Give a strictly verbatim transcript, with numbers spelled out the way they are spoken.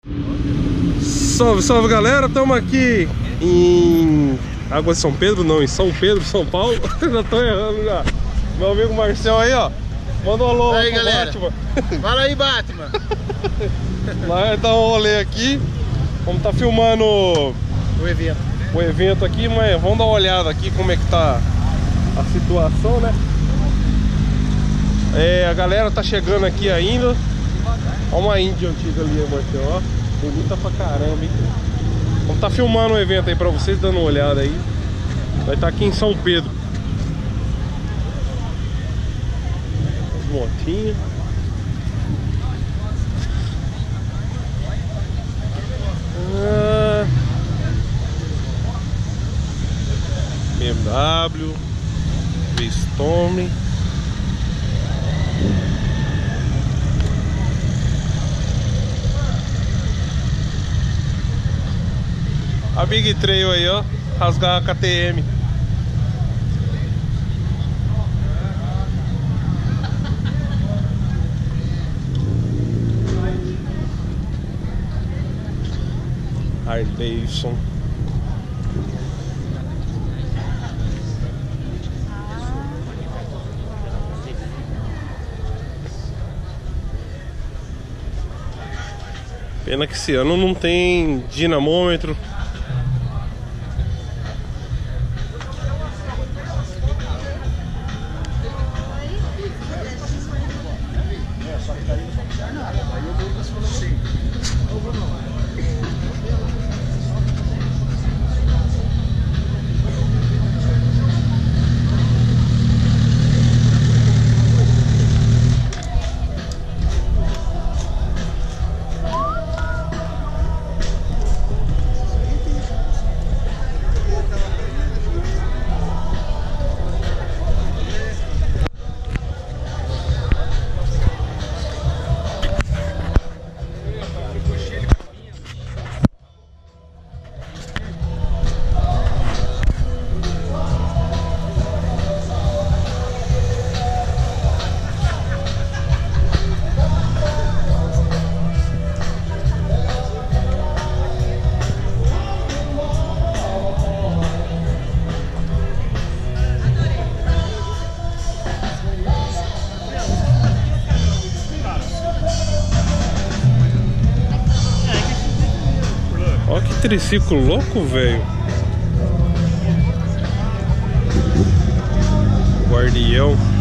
Salve, salve galera, estamos aqui em Água de São Pedro, não, em São Pedro, São Paulo. Já tô errando já. Meu amigo Marcel aí, ó. Manda um alô aí, pro galera. Batman. Fala aí, Batman. Vai dar um rolê aqui. Vamos tá filmando O evento. o evento aqui, mas vamos dar uma olhada aqui como é que tá a situação, né? É, a galera tá chegando aqui ainda. Olha uma índia antiga ali, Marcel, ó. Bonita pra caramba, hein? Vamos tá filmando o evento aí pra vocês, dando uma olhada aí. Vai estar aqui em São Pedro. As motinhas. Ah, B M W, V-Storm. A Big Trail aí, ó, rasgar a K T M. Harley Davidson. Pena que esse ano não tem dinamômetro. Olha que triciclo louco, velho. Guardião.